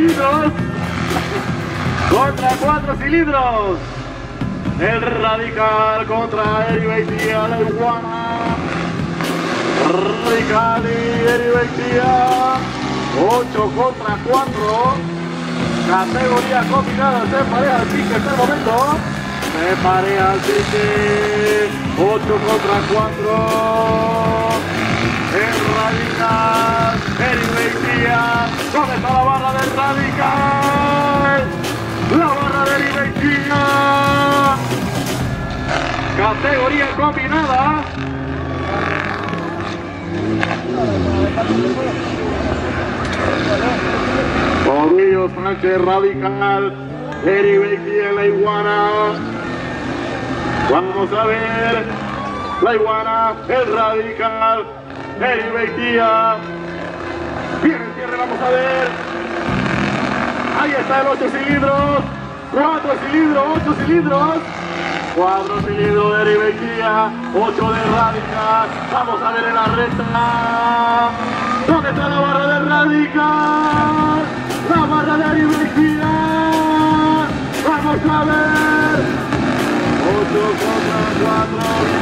cilindros contra 4 cilindros. El Radical contra Eri Beitia, la iguana. Radical y Eri Beitia. 8 contra 4. Categoría combinada, se pareja al pique hasta el momento. Se pareja al pique. 8 contra 4. El Radical, Eri Beitia. ¿Dónde está la barra del Radical? La barra de Eri Beitia. Categoría combinada. Ovillos Sánchez, Radical, Eri Beitia, la iguana. Vamos a ver. La iguana, el Radical, Eri Beitia. Viene el cierre, vamos a ver. Ahí está el 8 cilindros. 4 cilindros, 8 cilindros. 4 cilindros de Eri Beitia, 8 de Radical. Vamos a ver en la recta. ¿Dónde está la barra de Radical? La barra de Eri Beitia. Vamos a ver. 8 contra 4.